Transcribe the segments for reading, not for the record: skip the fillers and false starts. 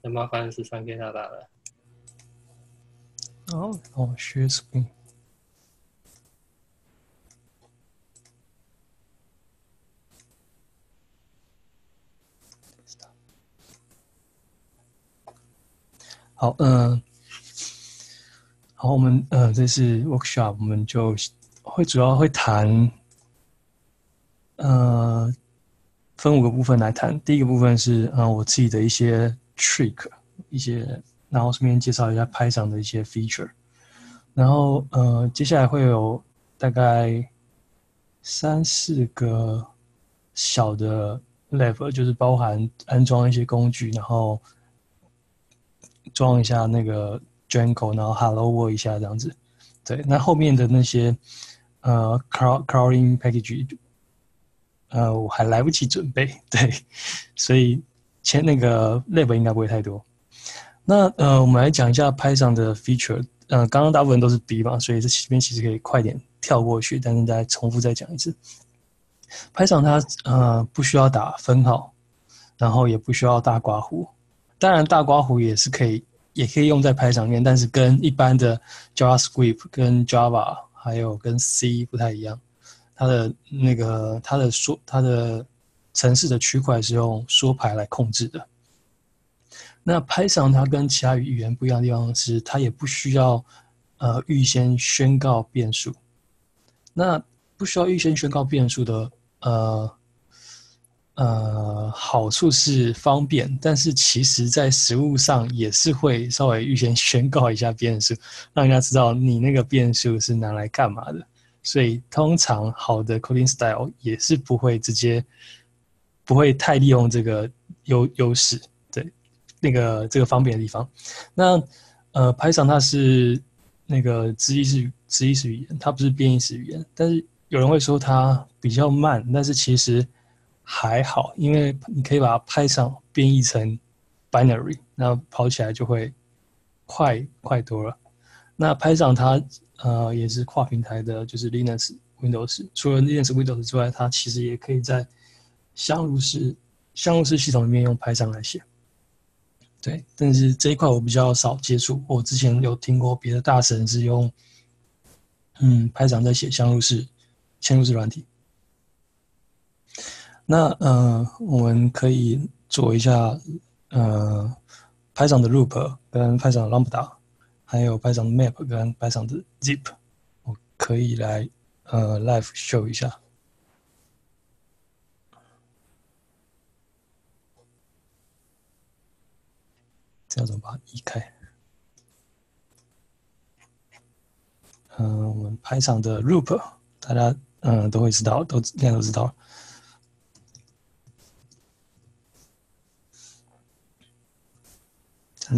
那麻烦13给大大了。 share screen。好，好，我们这次 workshop 我们就主要会谈，分5个部分来谈。第一个部分是我自己的一些 trick，然后顺便介绍一下 Python 的一些 feature。然后接下来会有大概3、4个小的 level， 就是包含安装一些工具，然后装一下那个 Django， 然后 Hello World 一下这样子。对，那后面的那些crawling package， 我还来不及准备，对，所以那个 lab 应该不会太多。那我们来讲一下 Python 的 feature。刚刚大部分都是 B 嘛，所以这边其实可以快点跳过去，但是再重复再讲一次。Python 它不需要打分号，然后也不需要大刮弧。当然大刮弧也可以用在 Python 里面，但是跟一般的 JavaScript 跟 Java 还有跟 C 不太一样。它的程式的区块是用缩排来控制的。那 Python 它跟其他语言不一样的地方是，它也不需要预先宣告变数。那不需要预先宣告变数的好处是方便，但是其实在实务上也是会稍微预先宣告一下变数，让人家知道你那个变数是拿来干嘛的。所以通常好的 coding style 也是不会太利用这个优势，对，这个方便的地方。那Python 它是那个直译式语言，它不是变异式语言，但是有人会说它比较慢，但是其实还好，因为你可以把它Python变译成 binary， 那跑起来就会快多了。那Python 它也是跨平台的，就是 Linux、Windows。除了 Linux、Windows 之外，它其实也可以在相入式系统里面用 Python 来写。对，但是这一块我比较少接触。我之前有听过别的大神是用Python 在写嵌入式软体。那我们可以做一下Python 的 loop 跟 Python 的 lambda， 还有 Python 的 map 跟 Python 的 zip， 我可以来live show 一下。这样怎么把它移开？我们Python的 loop 大家都会知道，应该都知道了。它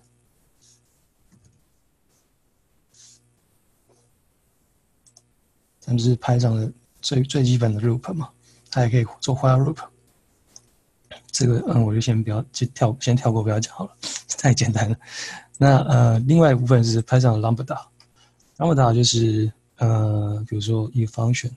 就是 Python 的最基本的 loop 嘛，它也可以做 while loop。这个我就先跳过，不要讲好了，太简单了。那另外一部分是 Python 的 lambda 就是比如说一个 function。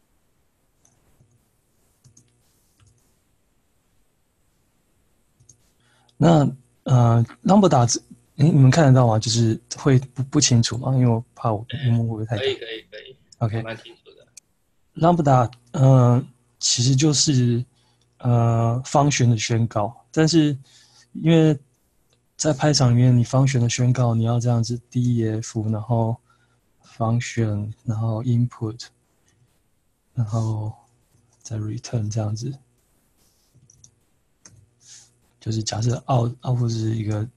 那lambda 你们看得到吗？就是会不清楚吗？因为我怕我荧幕会不会太大。 可以 OK， 蛮清楚的。 lambda 其实就是function 的宣告，但是因为在 Python 里面，你 function 的宣告你要这样子 def， 然后 function， 然后 input， 然后再 return 这样子。就是假设 output 是一个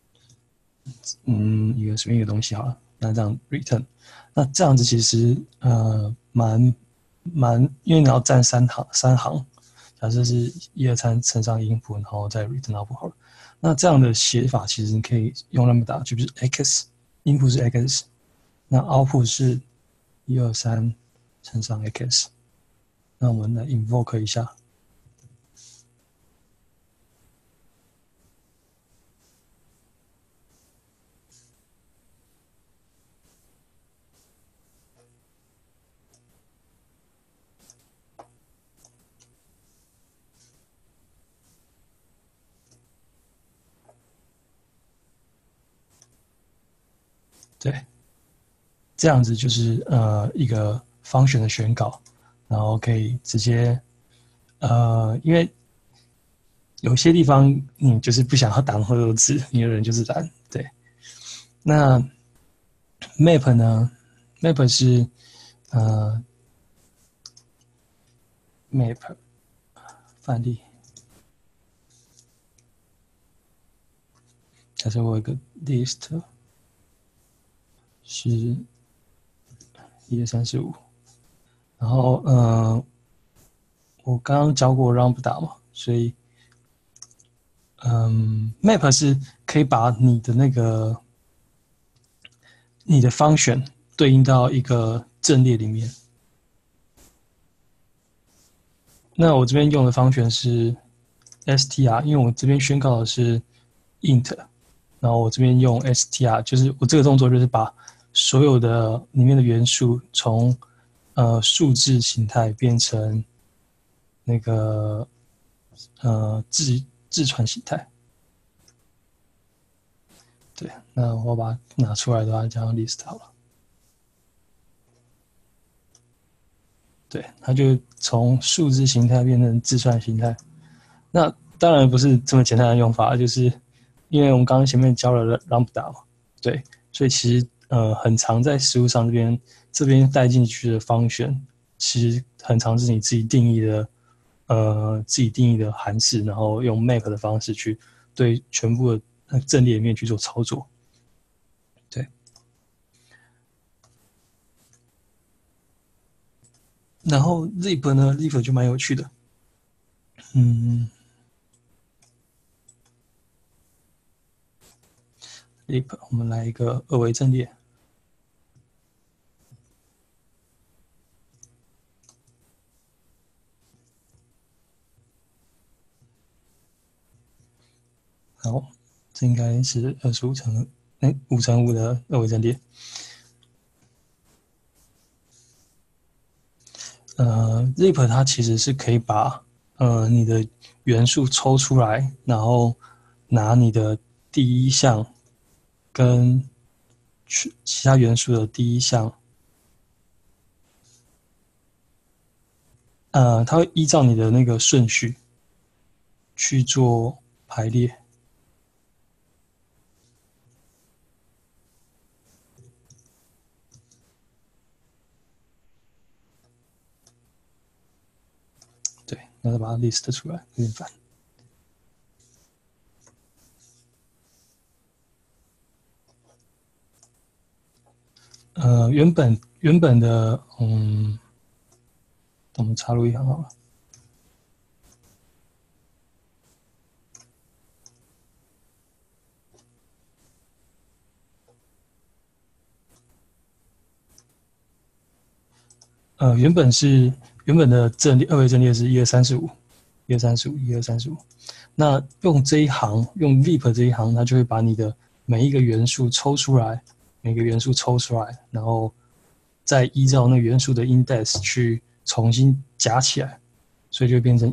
随便一个东西好了，那这样 return， 那这样子其实因为你要占三行，假设是1、2、3乘上 input， 然后再 return output 好了。那这样的写法其实你可以用 lambda， 就比如 x input 是 x， 那 output 是1、2、3乘上 x。那我们来 invoke 一下。 对，这样子就是一个function的选稿，然后可以直接因为有些地方你就是不想要打那么多字，你的人就是懒。对，那 map 呢 ？map 是map 范例。假设我有一个 list 是1、2、3、4、5，然后我刚刚教过 lambda 嘛，所以map 是可以把你的function 对应到一个阵列里面。那我这边用的function是 str， 因为我这边宣告的是 int， 然后我这边用 str， 就是我这个动作就是把所有的里面的元素从数字形态变成那个字串形态。对，那我把它拿出来的话，这样 list 好了。对，它就从数字形态变成字串形态。那当然不是这么简单的用法，就是因为我们刚刚前面教了 lambda 嘛，对，所以其实很常在实物上这边带进去的function，其实很常是你自己定义的函式，然后用 map 的方式去对全部的阵列里面去做操作。对，然后 zip 呢 ，zip 就蛮有趣的，zip 我们来一个二维阵列。好，这应该是5×5的二维阵列。zip 它其实是可以把你的元素抽出来，然后拿你的第一项跟其他元素的第一项，它会依照你的那个顺序去做排列。对，那再把它 list 出来，有点烦。原本的我们插入一行好了。原本的二维阵列是1、2、3、4、5，1、2、3、4、5，1、2、3、4、5。那用这一行，用 zip 这一行，它就会把你的每一个元素抽出来，然后再依照那元素的 index 去重新加起来，所以就变成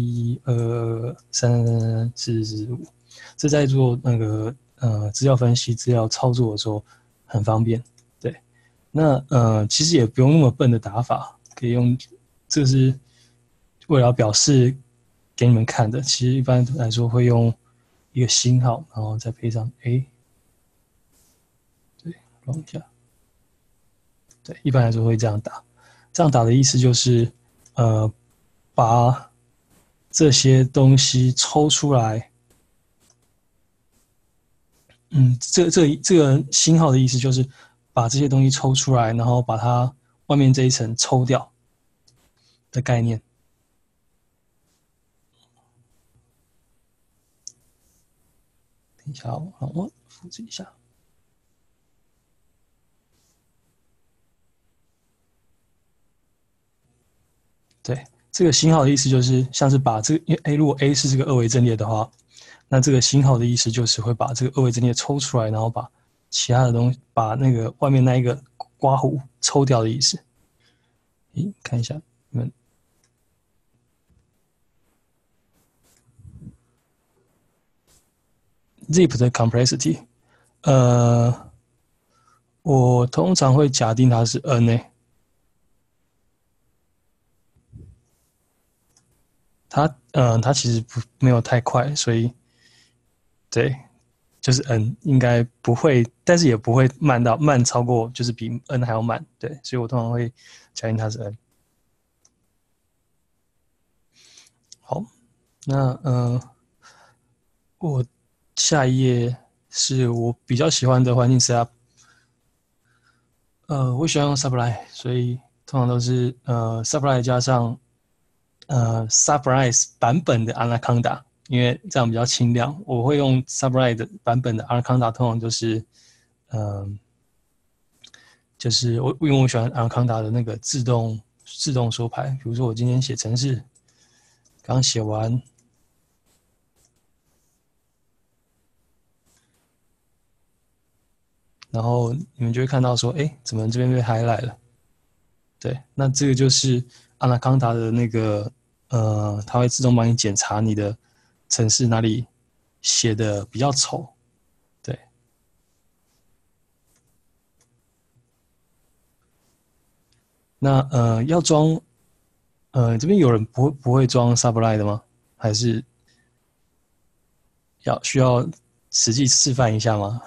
1、2、3、4、5。这在做那个资料分析、资料操作的时候很方便。对，那其实也不用那么笨的打法，可以用，这是为了表示给你们看的。其实一般来说会用一个星号，然后再配上 A。对，弄一下。对，一般来说会这样打。这样打的意思就是，把这些东西抽出来。这个星号的意思就是把这些东西抽出来，然后把它外面这一层抽掉的概念。等一下哦，让我复制一下。对，这个星号的意思就是像是把这个，因为如果 A 是这个二维阵列的话，那这个星号的意思就是会把这个二维阵列抽出来，然后把其他的东西，把那个外面那一个刮弧抽掉的意思。看一下你们 zip 的 complexity， 我通常会假定它是 N 诶，它其实没有太快，所以对，就是 N 应该不会，但是也不会慢超过，就是比 N 还要慢，对，所以我通常会假定它是 N。好，那我下一页是我比较喜欢的环境 setup。我喜欢用 Sublime，所以通常都是Sublime 加上Sublime 版本的 Anaconda， 因为这样比较轻量。我会用 Sublime 的版本的 Anaconda， 通常就是就是因为我喜欢 Anaconda 的那个自动收牌。比如说我今天写程式，刚写完。然后你们就会看到说，哎，怎么这边被 highlight 了？对，那这个就是 Anaconda 的那个，它会自动帮你检查你的程式哪里写的比较丑。对，那要装，这边有人不会装 Sublime 的吗？还是需要实际示范一下吗？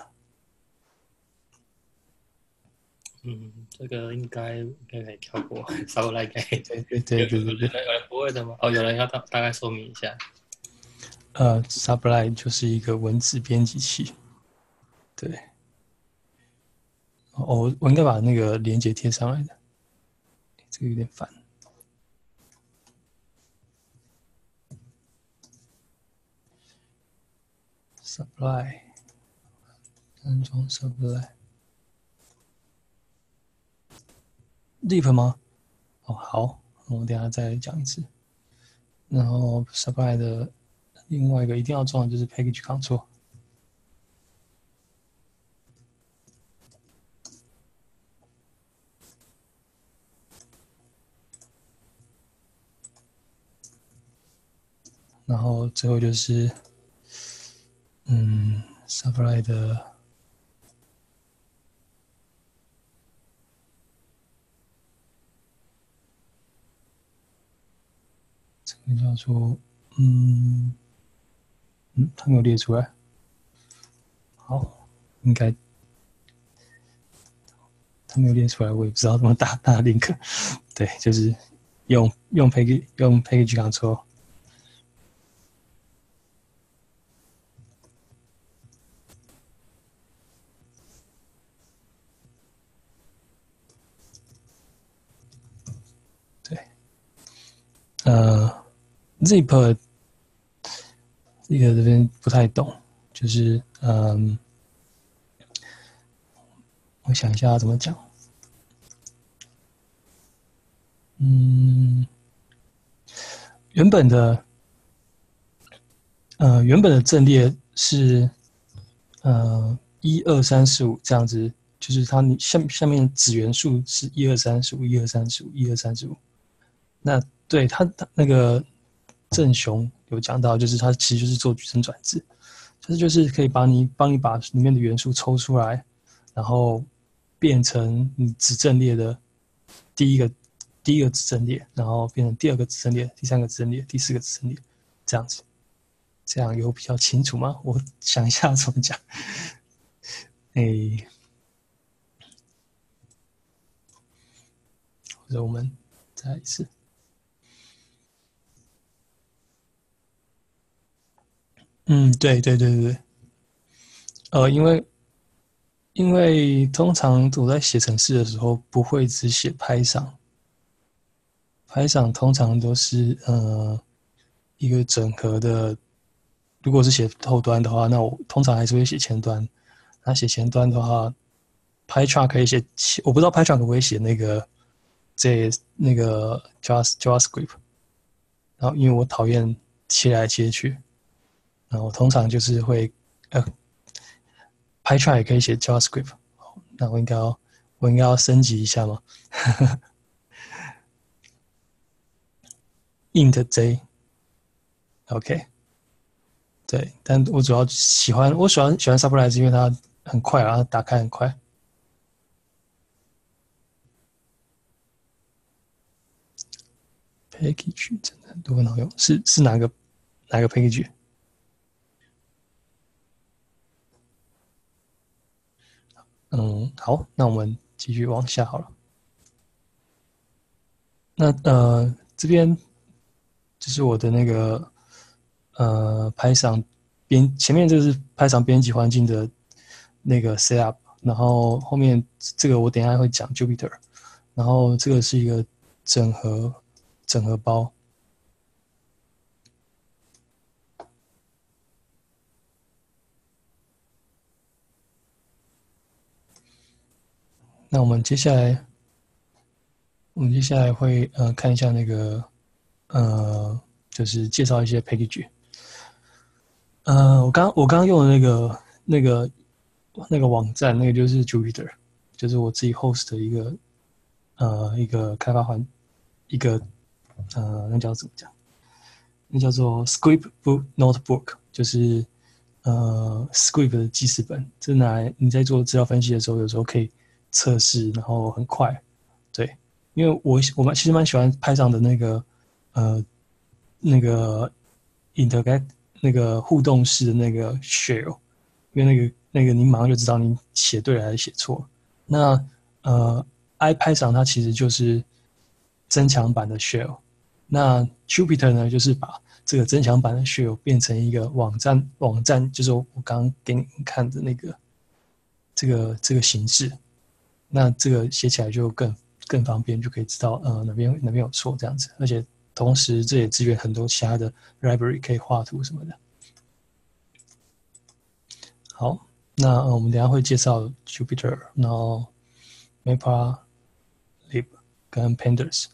这个应该可以跳过，稍微来可以。 对。 有人不会的吗？哦，有人要大概说明一下。 Sublime 就是一个文字编辑器。对，我应该把那个连接贴上来的，这个有点烦。Supply， 安装 Supply。Leap 吗？哦，好，我等一下再讲一次。然后 Supply 的另外一个一定要装的就是 Package Control。然后最后就是Supply 的这个叫做它没有列出来。好，应该它没有列出来，我也不知道怎么打 link。对，就是用 Package Control。对，Zip 这个这边不太懂，就是我想一下要怎么讲。原本的阵列是1、2、3、4、5这样子，就是它下面子元数是1、2、3、4、5、1、2、3、4、5、1、2、3、4、5。那对它那个郑雄有讲到，就是它其实就是做矩阵转置，就是可以帮你把里面的元素抽出来，然后变成你子阵列的第一个子阵列，然后变成第二个子阵列、第三个子阵列、第四个子阵列，这样子。这样有比较清楚吗？我想一下怎么讲。或者我们再来一次。对。因为通常我在写程式的时候，不会只写拍赏，拍赏通常都是一个整合的。如果是写后端的话，那我通常还是会写前端。那写前端的话，Python 可以写，我不知道 Python 可不可以写那个JavaScript。然后因为我讨厌切来切去，然后我通常就是会Python 也可以写 JavaScript。那我应该要升级一下吗？int J，OK，对，但我主要喜欢 Sublime 是因为它很快啊，它打开很快。 package 真的很多很好用，是哪个 package？好，那我们继续往下好了。那这边就是我的那个Python 前面这个是Python编辑环境的那个 setup， 然后后面这个我等一下会讲 Jupyter， 然后这个是一个整合包。那我们接下来会看一下那个就是介绍一些 package。我刚用的那个网站，那个就是 Jupyter， 就是我自己 host 的一个开发一个那叫怎么讲？那叫做 Script Book Notebook， 就是Script 的记事本。这拿来你在做资料分析的时候，有时候可以测试，然后很快。对，因为我其实蛮喜欢Python的那个 integrate 那个互动式的那个 shell， 因为那个你马上就知道你写对了还是写错了。那IPython 它其实就是增强版的 shell， 那 Jupyter 呢就是把这个增强版的 shell 变成一个网站就是我刚刚给你们看的那个这个形式。那这个写起来就更方便，就可以知道哪边有错这样子，而且同时这也支援很多其他的 library 可以画图什么的。好，那我们等一下会介绍 Jupyter， 然后 Matplotlib 跟 Pandas。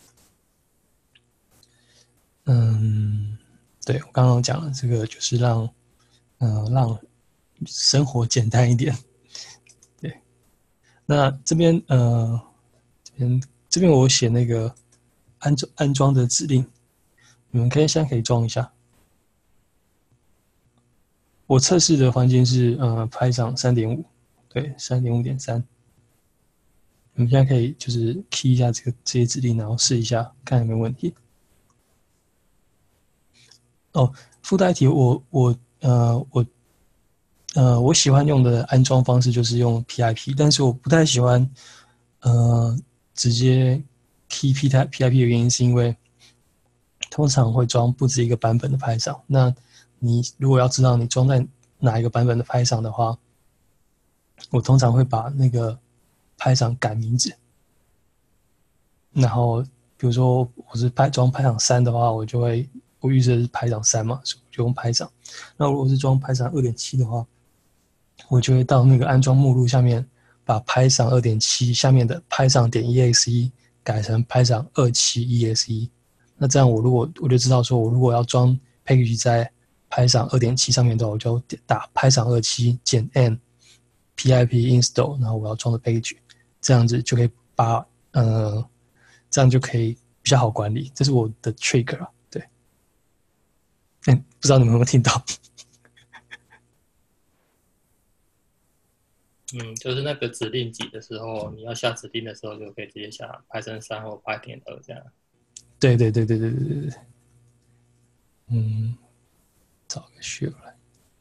对，我刚刚讲了，这个就是让生活简单一点。对，那这边我写那个安装的指令，你们现在可以装一下。我测试的环境是Python 3.5， 对 3.5.3。你们现在可以就是 key 一下这些指令，然后试一下看有没有问题。附带一提，我喜欢用的安装方式就是用 PIP， 但是我不太喜欢直接 key PIP 的原因是因为通常会装不止一个版本的Python。那你如果要知道你装在哪一个版本的Python的话，我通常会把那个Python改名字。然后比如说我是装Python 3的话，我预设是Python 3嘛，所以我就用Python。那如果是装Python 2.7的话，我就会到那个安装目录下面，把 Python 2.7下面的 Python.exe 改成 Python 2.7exe。那这样我就知道说，我如果要装 package 在 Python 2.7上面的话，我就打 Python 2.7 -n pip install， 然后我要装的 package， 这样子就可以这样就可以比较好管理。这是我的 trick 啊，对。不知道你们有没有听到？ 就是那个指令集的时候，你要下指令的时候，就可以直接下 Python 3或 Python 2这样。 对。找个 shell 来。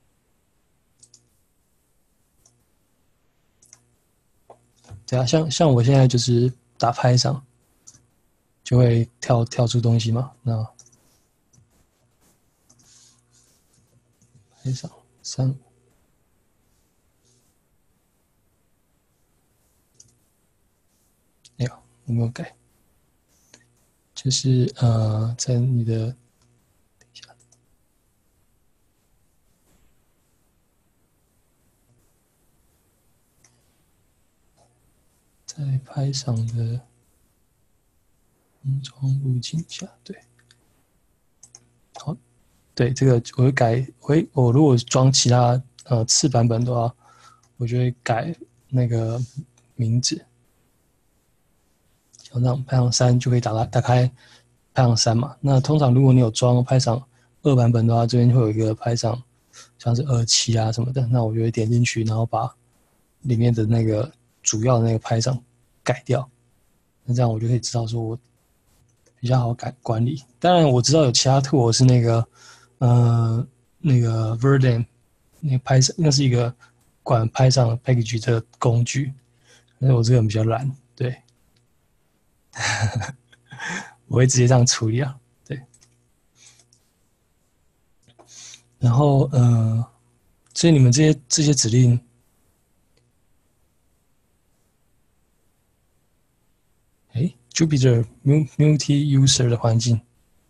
对啊，像我现在就是打Python，就会跳出东西嘛。那Python 3，没有，我没有改。就是在你的等一下，在Python的安装路径下，对，好，对，这个我会改，我如果装其他次版本的话，我就会改那个名字。像那 Python 3就可以打开 Python 3嘛。那通常如果你有装 Python 2版本的话，这边会有一个 Python 像是2.7啊什么的，那我就会点进去，然后把里面的那个主要的那个Python改掉。那这样我就可以知道说比较好管理。当然我知道有其他 tool 是那个 Verdant 那个Python，那是一个管 Python package 的工具，但是我这个人比较懒，对，我会直接这样处理啊，对。然后所以你们这些指令，Jupyter Multi User 的环境，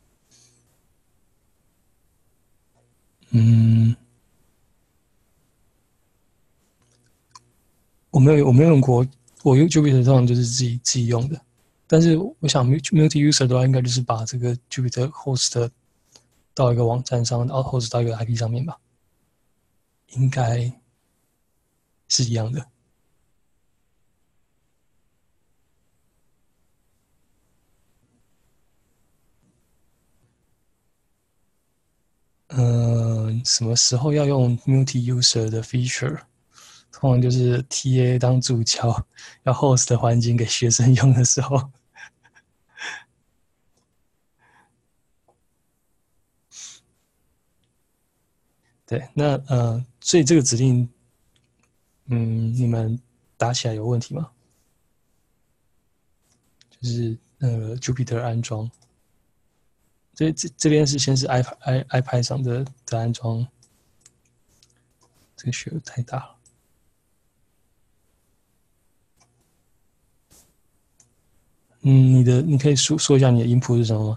我没有用过，我用 Jupyter 通常就是自己用的。但是我想 multi user 的话，应该就是把这个 Jupyter host 到一个网站上，然后 host 到一个 IP 上面吧，应该是一样的。什么时候要用 multi user 的 feature？通常就是 TA 当助教，要 host 的环境给学生用的时候。对，那所以这个指令，你们打起来有问题吗？就是Jupyter 安装，所以这边是先是 iPython 的安装，这个学太大了。你可以说一下你的 input 是什么吗？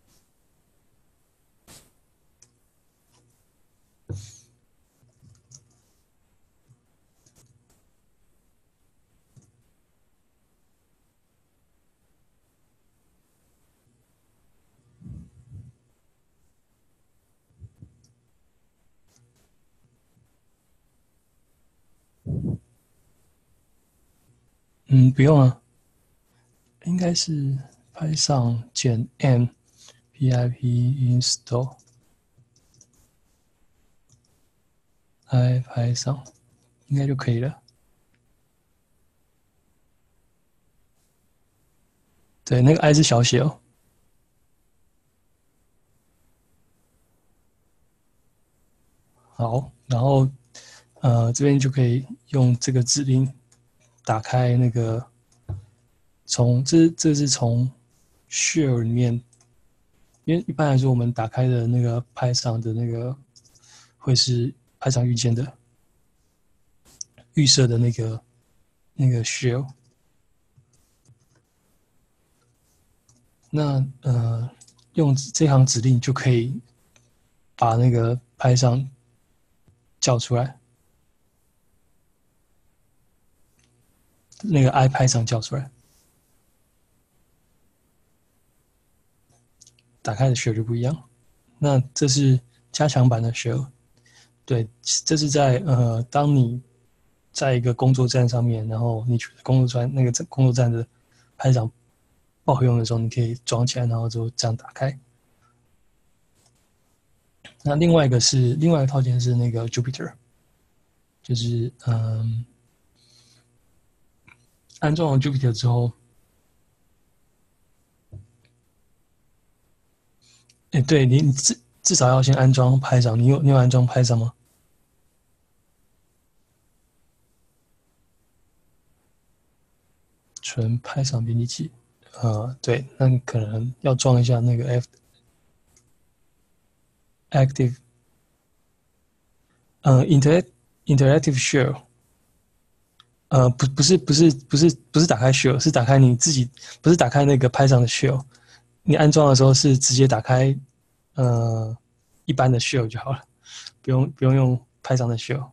不用啊，应该是 Python 减 m pip install iPython 应该就可以了。对，那个 i 是小写哦。好，然后这边就可以用这个指令打开那个这是从 shell 里面，因为一般来说我们打开的那个 Python 的那个会是 Python 预见的预设的那个 shell。那用这行指令就可以把那个 Python 叫出来，那个 iPython 叫出来，打开的 shell 就不一样。那这是加强版的 shell，对，这是在当你在一个工作站上面，然后你觉得工作站的Python不好用的时候，你可以装起来，然后就这样打开。那另外一个套件是那个 Jupyter， 就是安装完 Jupyter 之后，对你至少要先安装 Python， 你有安装 Python 吗？纯 Python 编辑器，对，那你可能要装一下那个 Active Interactive Shell，不是打开 Shell，是打开你自己，不是打开那个 Python 的 Shell。你安装的时候是直接打开一般的 Shell 就好了，不用用 Python 的 Shell。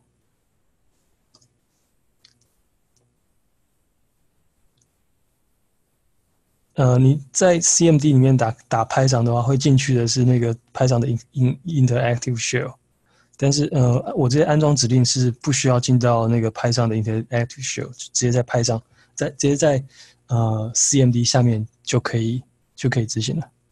你在 CMD 里面打 Python 的话，会进去的是那个 Python 的 Interactive Shell。但是我这些安装指令是不需要进到那个 Python 的 Interactive Shell，直接在 Python，直接在CMD 下面就可以执行了。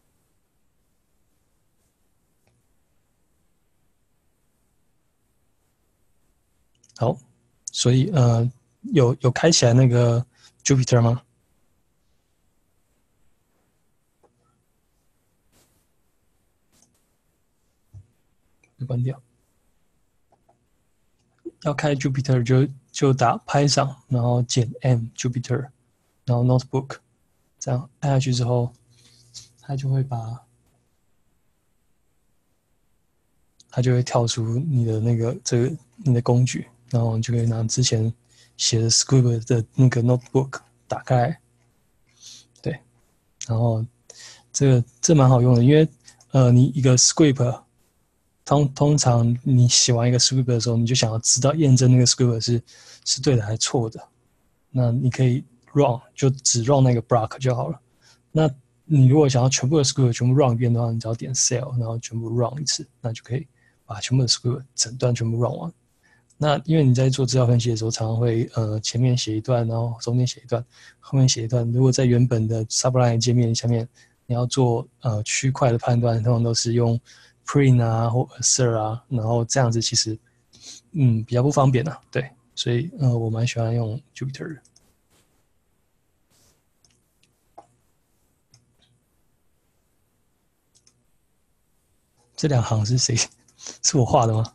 好，所以有开起来那个 Jupyter 吗？ Jupyter 的 Python 的 Interactive Shell 是打开你自己，不是打开那个 Python 的 Shell。你安装的时候是直接打开一般的 Shell，你安装的时候是直接打开一般的 Shell。 关掉。要开 Jupyter 就打 Python， 然后减 M Jupyter， 然后 Notebook， 这样按下去之后，它就会跳出你的你的工具，然后你就可以拿之前写的 Scribble 的那个 Notebook 打开来，对，然后这蛮好用的，因为你一个 Script 通常你写完一个 Script 的时候，你就想要知道验证那个 Script 是对的还是错的，那你可以 run 就只 run 那个 block 就好了。那你如果想要全部的 Script 全部 run 一遍的话，你只要点 Cell， 然后全部 run 一次，那就可以把全部的 Script 整段全部 run 完。那因为你在做资料分析的时候，常常会前面写一段，然后中间写一段，后面写一段。如果在原本的 Sublime 界面下面，你要做区块的判断，通常都是用 print 啊或 assert 啊，然后这样子其实比较不方便啊。对，所以我蛮喜欢用 Jupyter 的。这两行是谁？是我画的吗？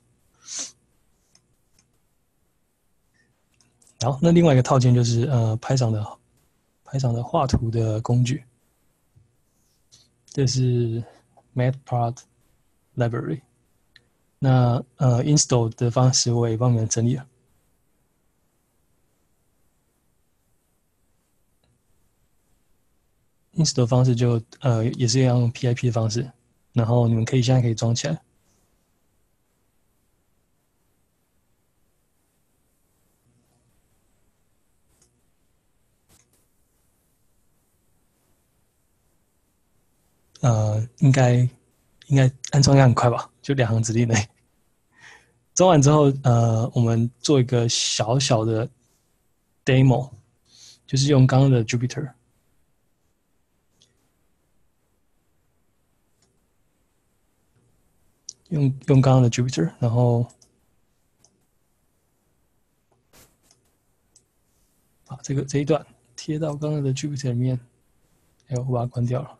好，那另外一个套件就是Python 的画图的工具，这是 Matplotlib Library。那install 的方式我也帮你们整理了。install 的方式就也是用 PIP 的方式，然后你们现在可以装起来。应该安装应该很快吧，就2行指令内。装完之后，我们做一个小小的 demo， 就是用刚刚的 Jupyter， 用刚刚的 Jupyter， 然后把这一段贴到刚刚的 Jupyter 里面，我把它关掉了。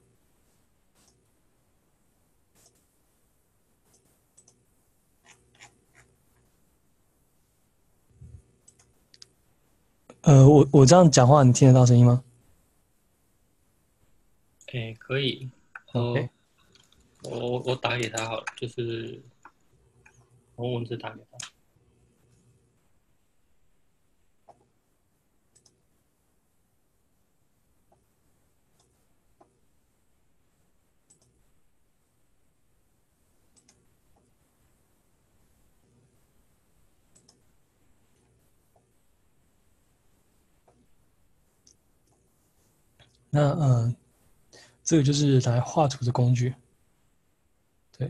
我这样讲话，你听得到声音吗？ 可以。 OK， 我打给他好了，就是我用文字打给他。 那这个就是来画图的工具。对，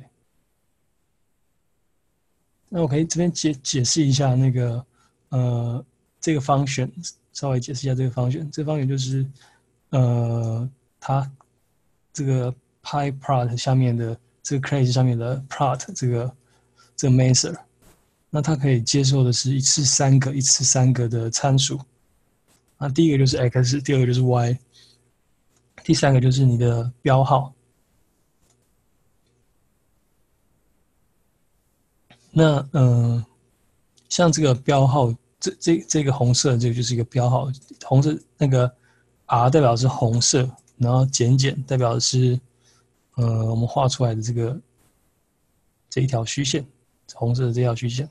那我可以这边解释一下那个这个 function， 稍微解释一下这个 function。这个 function 就是它这个 pyplot 下面的这个 class 下面的 plot 这个 method， 那它可以接受的是一次3个的参数。那第一个就是 x， 第二个就是 y， 第三个就是你的标号。那像这个标号，这个红色这个就是一个标号，红色那个 R 代表的是红色，然后减代表的是我们画出来的这一条虚线，红色的这条虚线。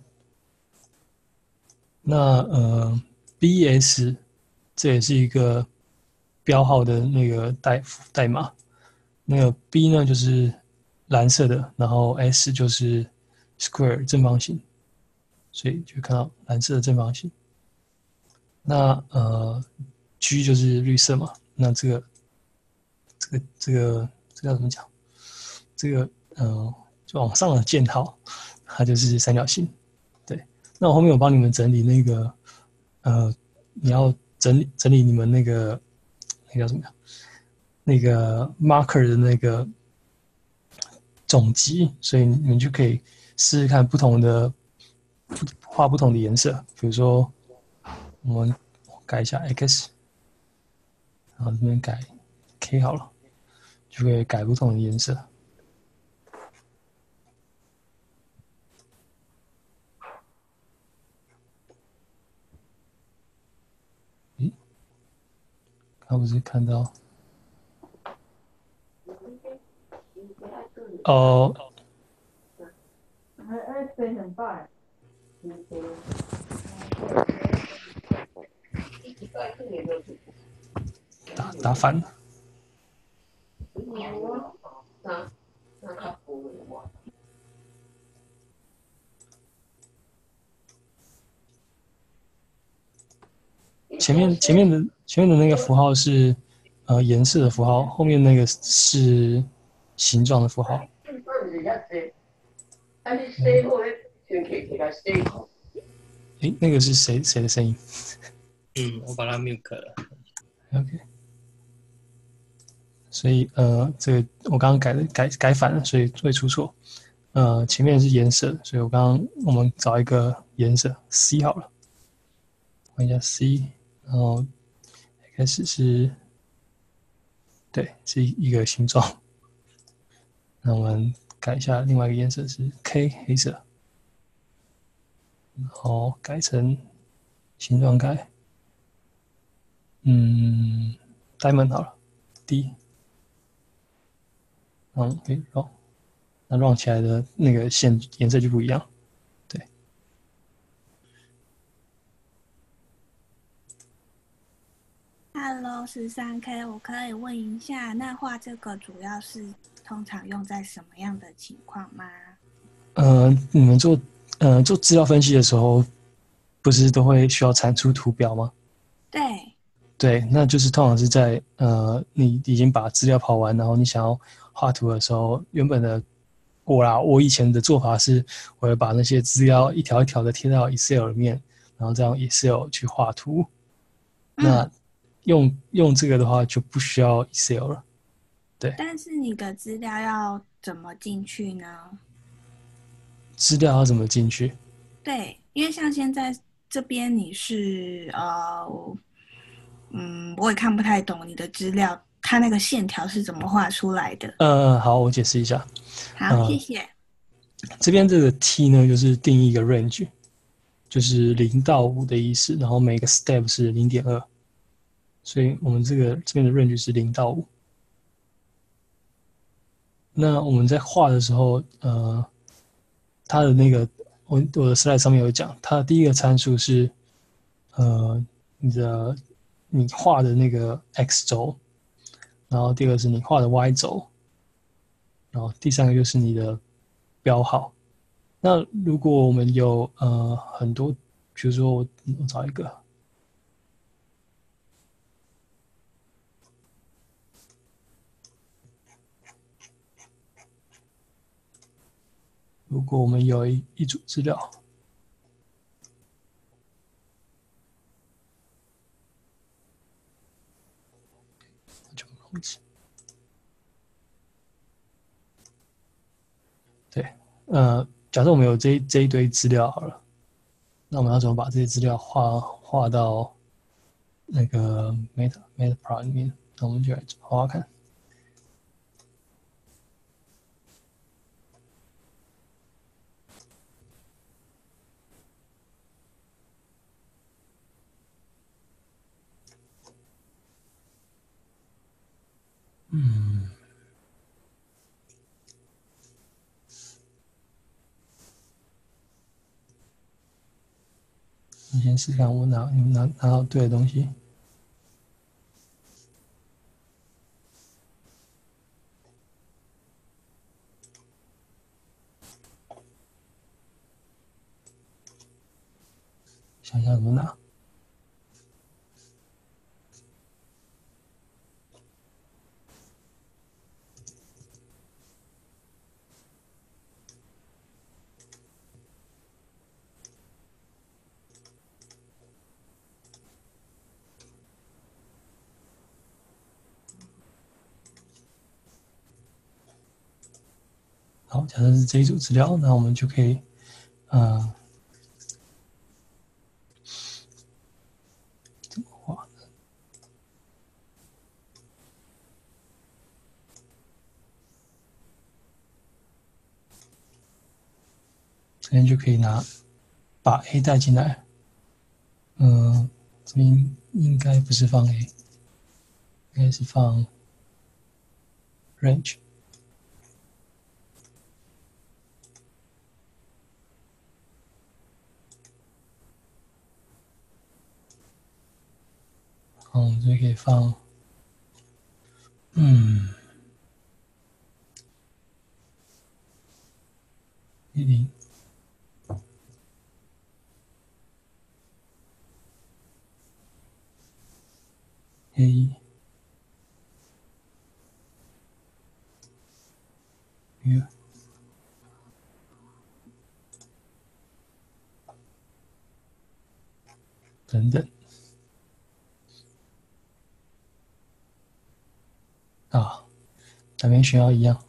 那BS 这也是一个标号的那个代码，那个 B 呢就是蓝色的，然后 S 就是 square 正方形，所以就看到蓝色的正方形。那G 就是绿色嘛，那这个要怎么讲？这个就往上的箭号，它就是三角形。对，那我后面我帮你们整理那个你要整理你们那个叫什么？那个 marker 的那个总集，所以你们就可以试试看画不同的颜色。比如说，我们改一下 X， 然后这边改 K 好了，就可以改不同的颜色。 他不是看到哦，打反了。前面的那个符号是颜色的符号，后面那个是形状的符号。那个是谁的声音？ 我把它 mute 了。 OK。所以这个我刚刚改反了，所以会出错。前面是颜色，所以我们找一个颜色 C 好了，换一下 C， 然后开始是，对，是一个形状。那我们改一下另外一个颜色是 K 黑色，然后改成形状改，Diamond 好了 D， 可以哦。那 run 起来的那个线颜色就不一样，对。 Hello， 13K， 我可以问一下，那画这个主要是通常用在什么样的情况吗？ 你们做资料分析的时候，不是都会需要产出图表吗？ 对。 对，那就是通常是在你已经把资料跑完，然后你想要画图的时候，原本的我以前的做法是，我会把那些资料一条一条的贴到 Excel 里面，然后再用 Excel 去画图。那用这个的话就不需要 Excel 了。对。 但是你的资料要怎么进去呢？ 资料要怎么进去？ 对，因为像现在这边你是我也看不太懂你的资料，它那个线条是怎么画出来的？ 好，我解释一下。 好，谢谢。 这边这个 T 呢，就是定义一个 range， 就是0到5的意思，然后每个 step 是0.2，所以我们这边的 range 是0到5。那我们在画的时候，它的那个我的 slide 上面有讲，它的第一个参数是你画的那个 x 轴，然后第二个是你画的 y 轴，然后第三个就是你的标号。那如果我们有很多，比如说我找一个，如果我们有一组资料，就容易。对，假设我们有这一堆资料好了，那我们要怎么把这些资料画到那个 Metaplot 里面？那我们就来画画看。你先试试看，你们拿到对的东西。想想怎么拿。好，假设是这一组资料，那我们就可以，怎么画呢？这边就可以把 A 带进来。这边应该不是放 A。 应该是放 range。这可以放，10A 等等啊，两边选要一样。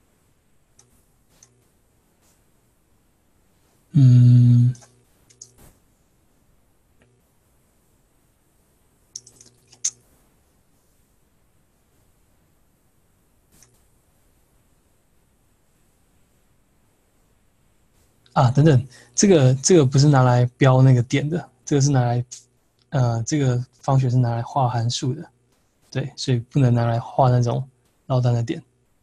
等等，这个不是拿来标那个点的，这个是拿来这个方学是拿来画函数的，对，所以不能拿来画那种落单的点。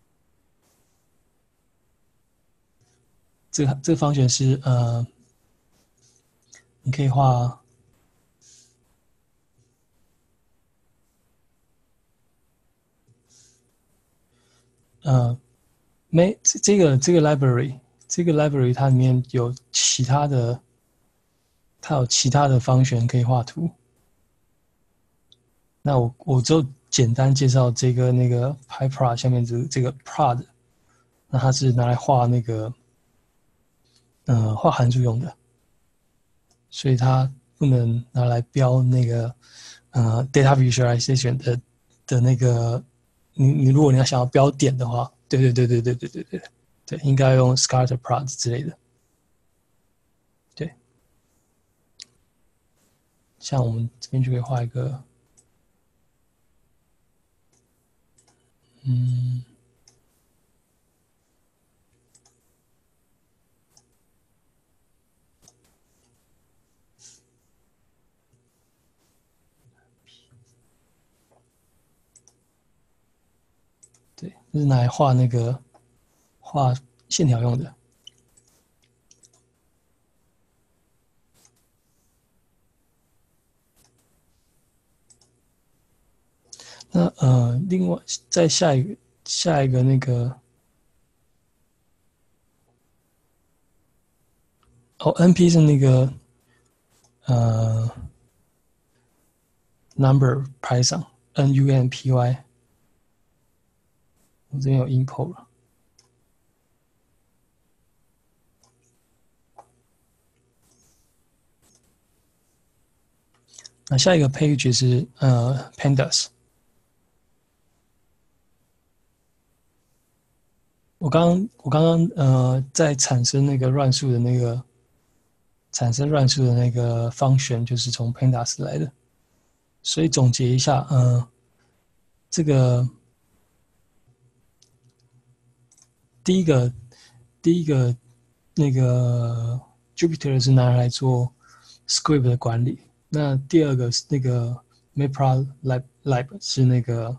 这个方学是你可以画这个 library。这个 library 它里面有其他的，它有其他的方选可以画图。那我就简单介绍这个那个 PyProd 下面这个 prod， 那它是拿来画那个画函数用的，所以它不能拿来标那个data visualization 的那个你如果你要想要标点的话，对，应该用 scatterplot 之类的。对，像我们这边就可以画一个，对，这是拿来画那个画线条用的。那另外再下一个那个NP 是那个number 拍上 NUMPY， 我这边有 import 了。那下一个 page 是pandas。我刚刚在产生那个乱数的那个function 就是从 pandas 来的，所以总结一下，这个第一个那个 Jupyter 是拿来做 script 的管理，那第二个是那个 Matplotlib 是那个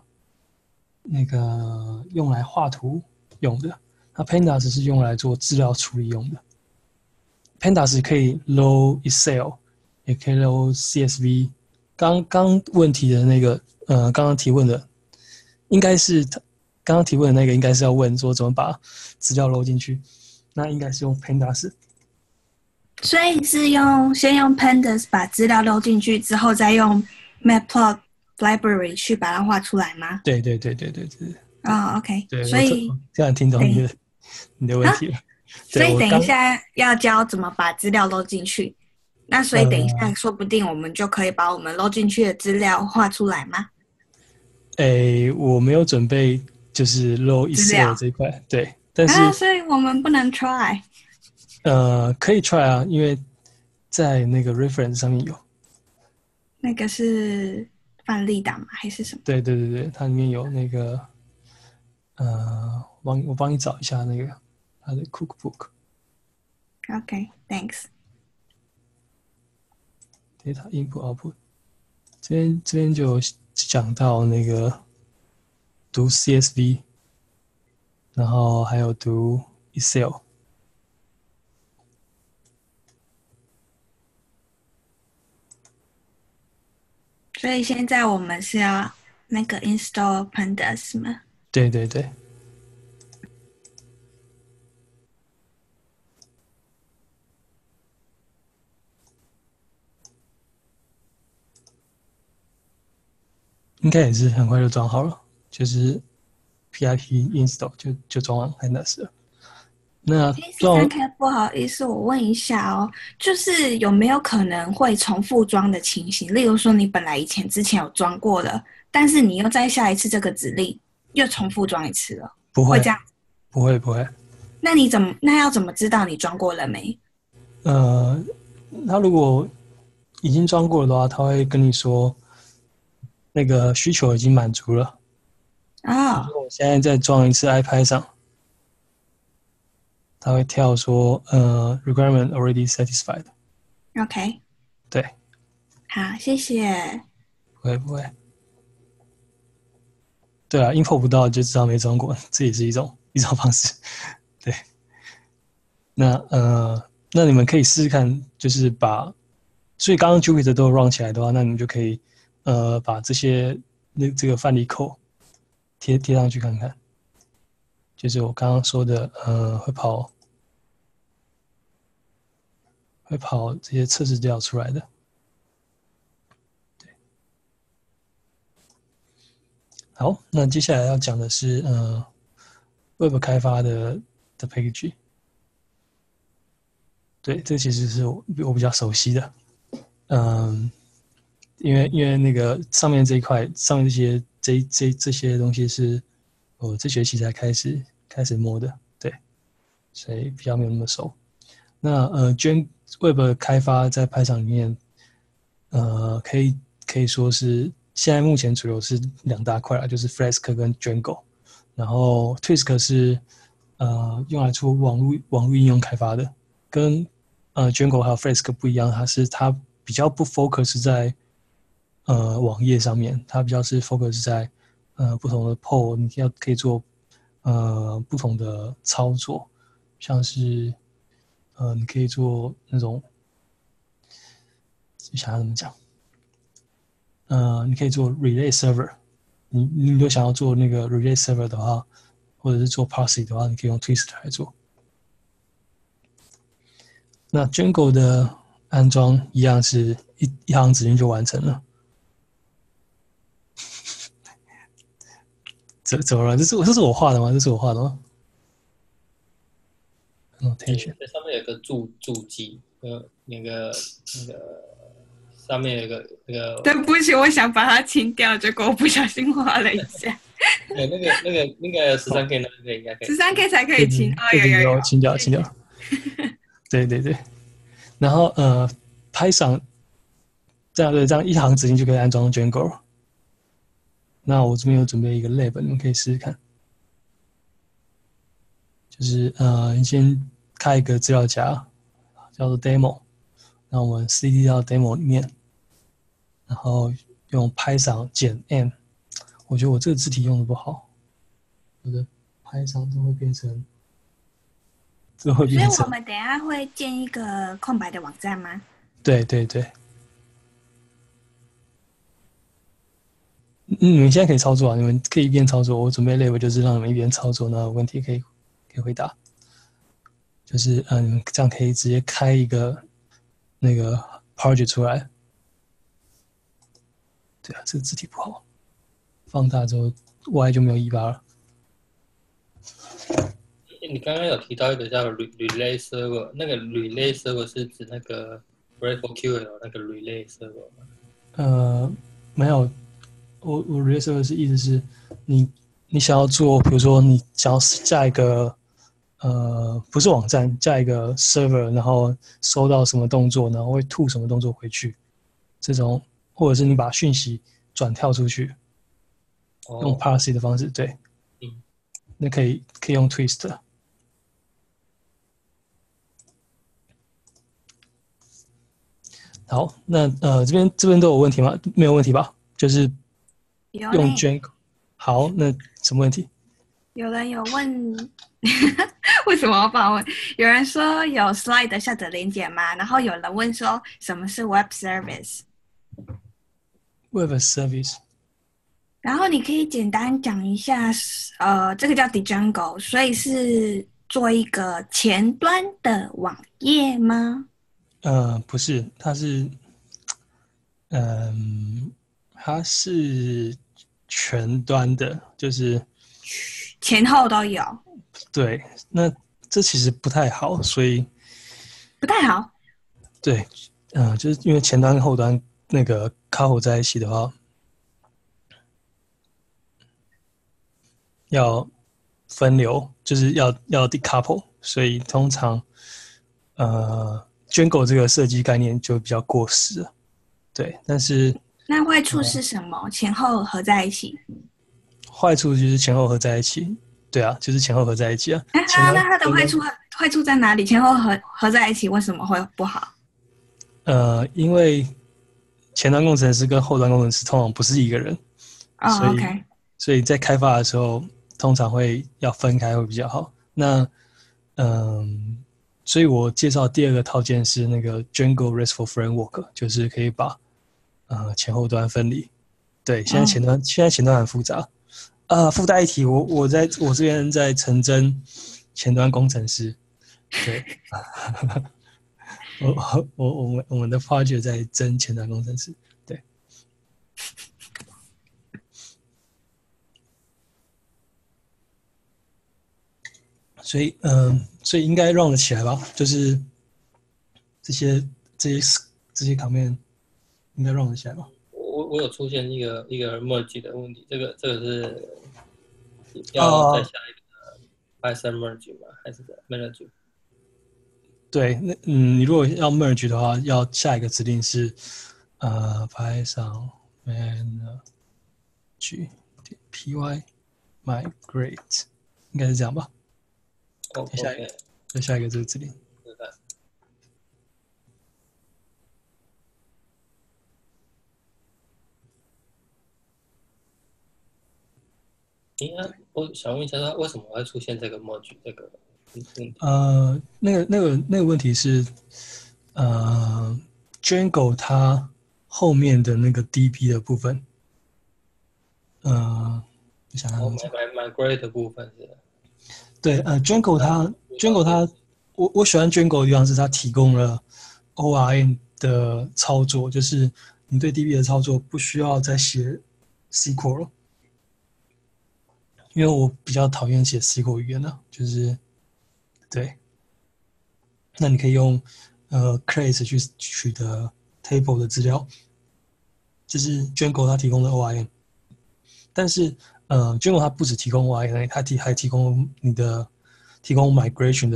用来画图用的，那 Pandas 是用来做资料处理用的。Pandas 可以 load Excel， 也可以 load CSV。刚问题的那个刚刚提问的，应该是刚刚提问的那个应该是要问说怎么把资料 load 进去，那应该是用 Pandas。 所以是先用 Pandas 把资料 load 进去，之后再用 Matplotlib library 去把它画出来吗？ 对。 OK， 对， 所以这样听懂你的问题了。 所以等一下要教怎么把资料 load 进去，那所以等一下说不定我们就可以把我们 load 进去的资料画出来吗？ 我没有准备就是 load Excel 这一块，对，但是所以我们不能 try。 可以 try 啊，因为在那个 reference 上面有。 那个是范例档吗？还是什么？ 对，它里面有那个我帮你找一下那个它的 cookbook。 OK，thanks。 data input output 这边就讲到那个读 CSV， 然后还有读 Excel。 所以现在我们是要那个 install pandas 吗？ 对对对。应该也是很快就装好了，就是 pip install 就装完 pandas 了。那 13K 不好意思，我问一下哦，就是有没有可能会重复装的情形？例如说，你本来之前有装过了，但是你又再下一次这个指令又重复装一次了， 不会这样？ 不会。 那要怎么知道你装过了没？ 他如果已经装过了的话，他会跟你说那个需求已经满足了。 哦， 我现在再装一次 iPython， 他会跳说requirement already satisfied。 OK， 对， 好，谢谢。 不会。对啊，import 不到就知道没装过，这也是一种方式。对，那你们可以试试看，就是所以刚刚 Jupyter 都有 run 起来的话，那你们就可以把这个范例code贴上去看看，就是我刚刚说的会跑这些测试资料出来的。对，好，那接下来要讲的是Web 开发的 package。对，这其实是我比较熟悉的。因为那个上面这一块，上面这些东西是我这学期才开始摸的，对，所以比较没有那么熟。那Web 开发在 Python 里面，可以说是现在目前主流是2大块啦，就是 Flask 跟 Django， 然后 Twisk 是用来做网络应用开发的，跟Django 还有 Flask 不一样，它比较不 focus 在网页上面，它比较是 focus 在不同的 POL， 你可以做不同的操作，像是你可以做那种想要怎么讲，你可以做 relay server， 你如果想要做那个 relay server 的话，或者是做 parse 的话，你可以用 Twist 来做。那 Django 的安装一样是一行指令就完成了。怎么了？这是我画的吗？这是我画的吗？Notation 这上面有个注记，那个上面有一个那个。 对不起，我想把它清掉，结果我不小心画了一下。 对，那个13K 那个应该可以。 13K 才可以清， 有清掉。对。然后Python 这样一行指令就可以安装 Django。那我这边有准备一个 lab， 你们可以试试看。就是你先开一个资料夹，叫做 demo， 然后我们 cd 到 demo 里面，然后用 Python 减 m。我觉得我这个字体用的不好，我的 Python 都会变成。所以我们等一下会建一个空白的网站吗？ 对。你们现在可以操作啊，你们可以一边操作。我准备 lab 就是让你们一边操作，那有问题可以回答。就是你们这样可以直接开一个那个 project 出来。对啊，这个字体不好，放大之后 Y 就没有尾巴了。 你刚刚有提到一个叫 relay server， 那个 relay server 是指那个 GraphQL 那个 relay server 吗？ 没有，我 relay server 是意思是你想要做，比如说你想要架一个不是网站，架一个 server， 然后收到什么动作，然后会吐什么动作回去，这种，或者是你把讯息转跳出去，用 parse 的方式，对，那可以用 twist。好，那这边都有问题吗？没有问题吧？就是用 Django。好，那什么问题？ 有人有问，为什么要发问？有人说有 Slide 的下载连结吗？然后有人问说什么是 Web Service， Web Service。 然后你可以简单讲一下，这个叫 Django，所以是做一个前端的网页吗？ 不是，嗯，它是全端的，就是前后都有， 对。那这其实不太好，所以不太好。 对，就是因为前端跟后端那个 couple 在一起的话，要分流，就是要 decouple，所以通常Django 这个设计概念就比较过时了。对，但是那坏处是什么？前后合在一起。 坏处就是前后合在一起。对啊，就是前后合在一起啊。前那它的端坏处在哪里？前后合在一起为什么会不好？ 因为前端工程师跟后端工程师通常不是一个人，所以 OK， 所以在开发的时候通常会要分开会比较好。那所以我介绍第二个套件是那个 Django RESTful Framework，就是可以把前后端分离。对，现在前端很复杂。附带一提，我这边在陈真前端工程师。对，我们的 project 在争前端工程师。对，所以应该 run 得起来吧？就是这些这些卡面应该 run 得起来吧？ 我有出现一个 merge 的问题，这个是要再下一个 Python merge 吗？还是 manage？ 对，你如果要 merge 的话，要下一个指令是Python manage 点 py migrate， 应该是这样吧？ 哦，OK， 再下一个这个指令。 我想问一下，它为什么会出现这个 merge 这个问题？ 那个问题是Django 它后面的那个 DB 的部分，你想看怎么讲 migrate 的部分是？ 对，Django 它我喜欢 Django 的地方是它提供了 ORM 的操作，就是你对 DB 的操作不需要再写 SQL 了，因为我比较讨厌写 SQL 语言的，就是对。那你可以用Class 去取得 table 的资料，这是 Django 它提供的 ORM。但是Django 它不只提供 ORM，它还提供提供 migration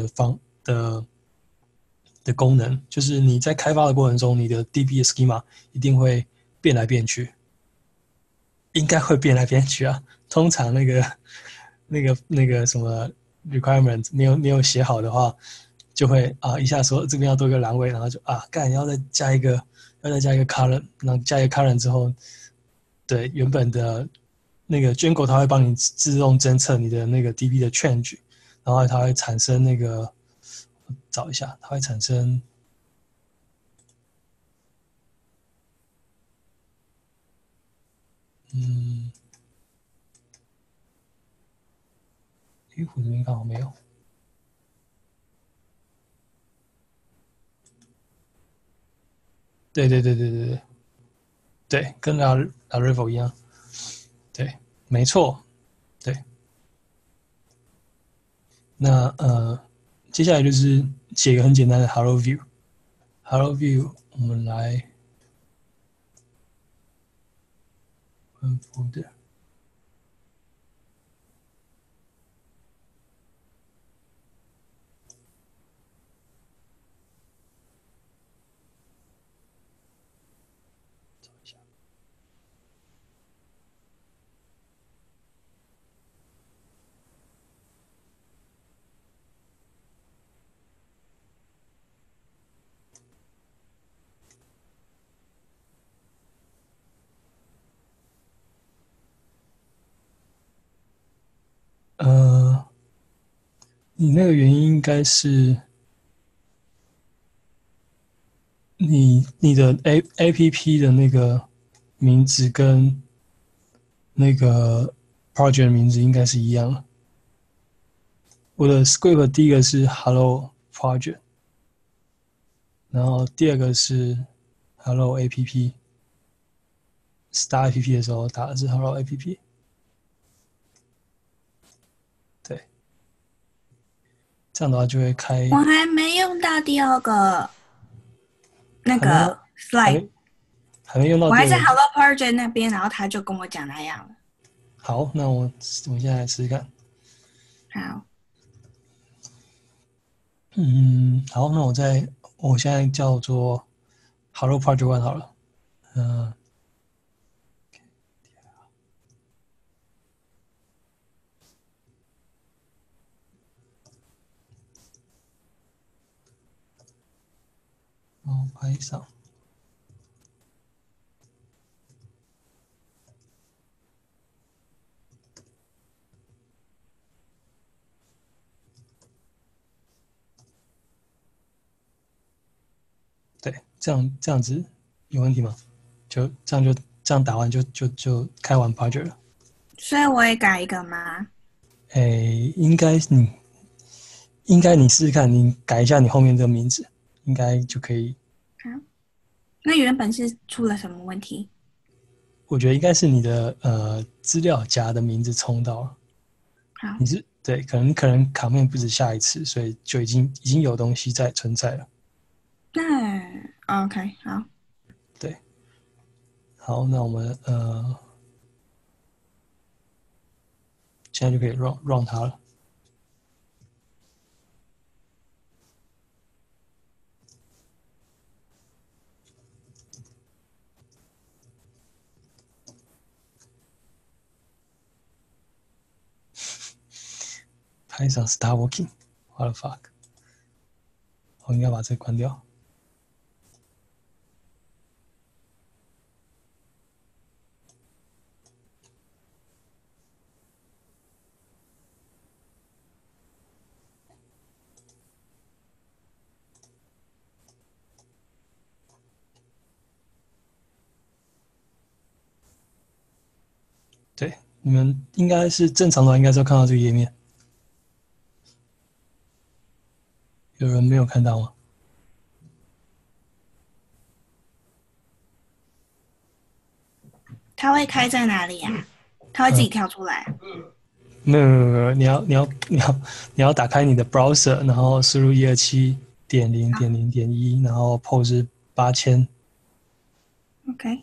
的功能，就是你在开发的过程中，你的 DB 的 schema 一定会变来变去，应该会变来变去啊。通常那个什么 requirement 没有写好的话，就会一下说这边要多一个栏位，然后就干要再加一个 column， 然后加一个 column 之后，对原本的那个 Django 它会帮你自动侦测你的那个 DB 的 change， 然后它会产生那个找一下，它会产生我这边刚好没有。对，跟 Laravel 一样。对，没错。对，那接下来就是写一个很简单的 Hello View。Hello View， 我们来分 folder。 你那个原因应该是你的 APP 的那个名字跟那个 project 的名字应该是一样的。我的 script 第一个是 Hello Project， 然后第二个是 Hello App。Start App 的时候打的是 Hello App。对，这样的话就会开。 我还没用到第二个那个 slide， 还没用到。 我还在 Hello Project 那边，然后他就跟我讲那样了。 好，那我现在来试试看。 好。 好，那我现在叫做 Hello Project One 好了。拍上。对，这样子有问题吗？就这样打完就开完 project 了。 所以我也改一个吗？ 应该你试试看，你改一下你后面这个名字，应该就可以。 好，那原本是出了什么问题？ 我觉得应该是你的资料夹的名字冲到了。 好， 你是对，可能卡面不止下一次，所以就已经有东西在存在了。 那 OK 好。 对，好，那我们现在就可以 run 它了。Python start working. What the fuck? 我应该把这个关掉。对，你们应该是正常的话，应该是要看到这个页面。有人没有看到吗？ 它会开在哪里呀？它会自己跳出来？ 没有，你要打开你的 browser， 然后输入127.0.0.1，然后 port 是8000。 OK。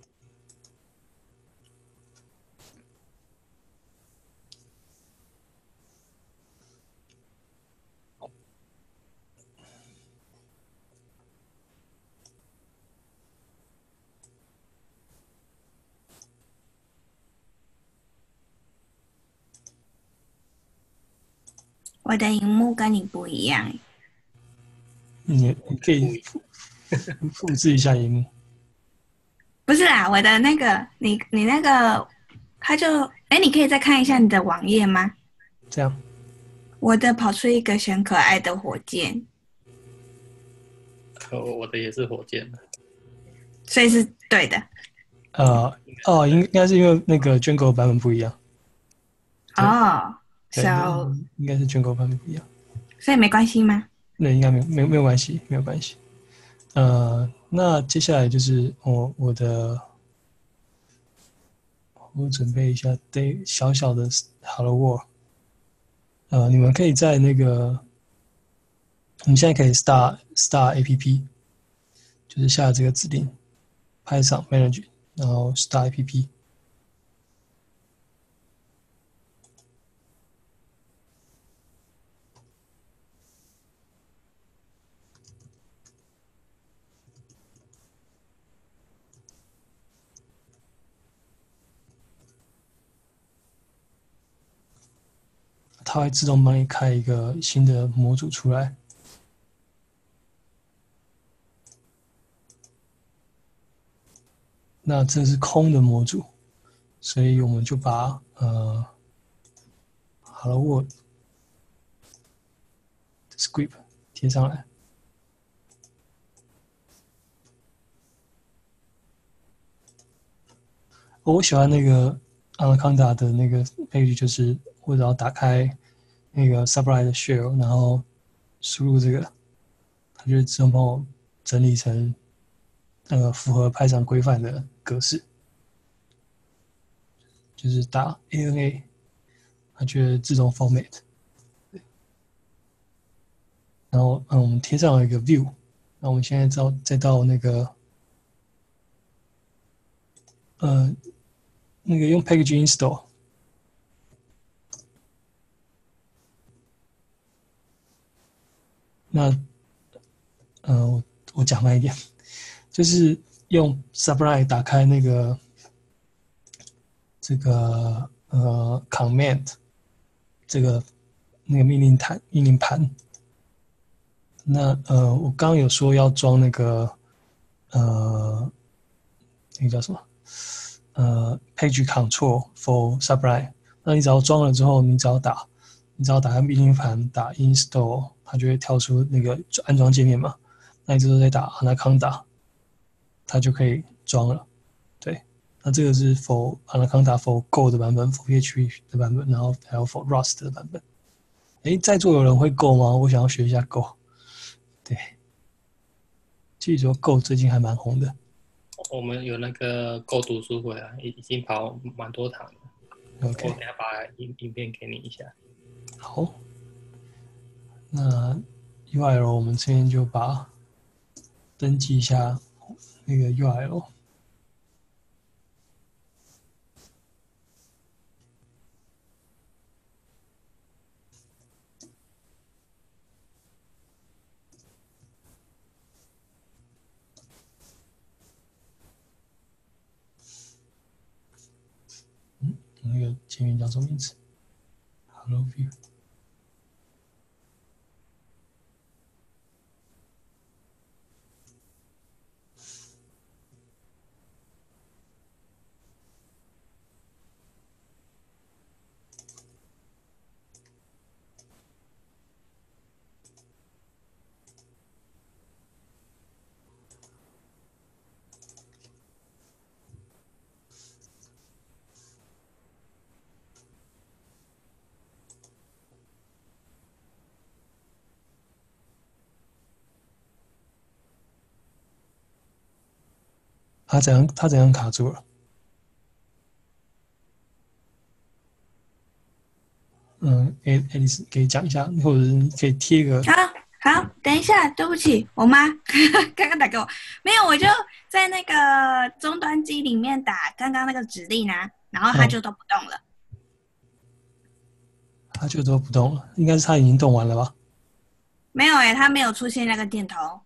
我的荧幕跟你不一样。 你可以复制一下荧幕。 不是啦，我的那个，你那个，它就，你可以再看一下你的网页吗？ 这样。 我的跑出一个很可爱的火箭。 我的也是火箭， 所以是对的。 应该是因为那个 Django 版本不一样。 So 应该是 Django 版本不一样。 所以没关系吗？ 那应该没有关系，没有关系。那接下来就是我准备一下小小的 Hello World。你们可以在那个，你们现在可以 start app， 就是下这个指令 Python manage， 然后 start app。它会自动帮你开一个新的模组出来。那这是空的模组，所以我们就把 Hello World script 贴上来。我喜欢那个 Anaconda 的那个 page， 就是我只要打开那个 Sublime 的 shell， 然后输入这个，它就自动帮我整理成符合拍场规范的格式，就是打 ANA， 它就会自动 format。然后我们贴上了一个 view， 那我们现在再到那个用 package install。那我讲慢一点，就是用 Sublime 打开那个这个command 这个那个命令盘。那我刚刚有说要装那个那个叫什么page control for Sublime。那你只要装了之后，你只要打开命令盘打 install， 它就会跳出那个安装界面嘛。那你这时候再打 Anaconda， 它就可以装了。对，那这个是 for Anaconda for Go 的版本 ，for PHP 的版本，然后还有 for Rust 的版本。在座有人会 Go 吗？我想要学一下 Go。对，据说 Go 最近还蛮红的。 我们有那个 Go 读书会啊，已经跑蛮多堂了。 OK， 我等一下把影片给你一下。 好，那 URL 我们这边就把登记一下那个 URL。那个界面叫什么名字 ？Hello View。他怎样卡住了？Alice 可以讲一下，或者是你可以贴个。 好，等一下，对不起，我妈刚刚打给我，没有，我就在那个终端机里面打刚刚那个指令啊，然后它就都不动了。 它就都不动了，应该是它已经动完了吧？ 没有它没有出现那个箭头。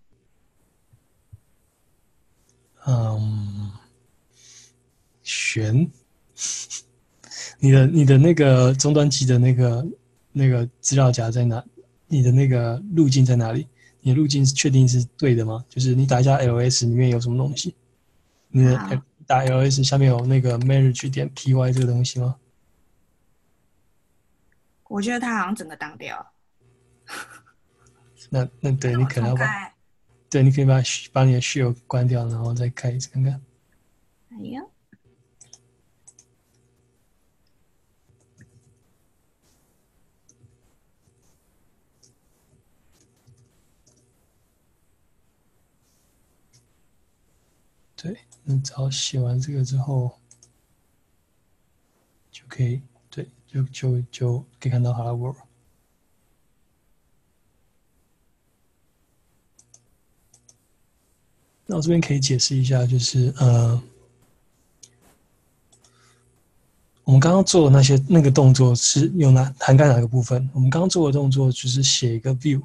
悬。你的那个终端机的那个资料夹在哪？你的那个路径在哪里？你的路径确定是对的吗？就是你打一下 ls 里面有什么东西？你的打 ls 下面有那个 marriage.py 这个东西吗？ 我觉得它好像整个当掉了。 那对，你可能要你可以把你的 shell 关掉，然后再开一次看看。 哎呀。 对，你只要写完这个之后，就可以，对，就可以看到 Hello World。那我这边可以解释一下，就是我们刚刚做的那个动作是有涵盖哪个部分？我们刚刚做的动作就是写一个 view，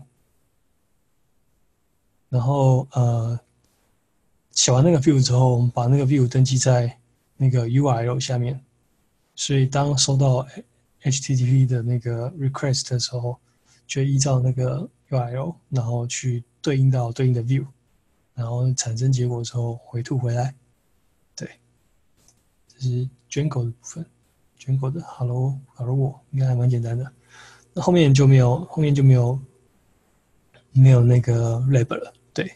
然后写完那个 view 之后，我们把那个 view 登记在那个 URL 下面，所以当收到 HTTP 的那个 request 的时候，就依照那个 URL， 然后去对应到对应的 view， 然后产生结果之后回吐回来。对，这是 Django 的部分。 Django 的 Hello World 应该还蛮简单的。那后面就没有那个 lab 了。对，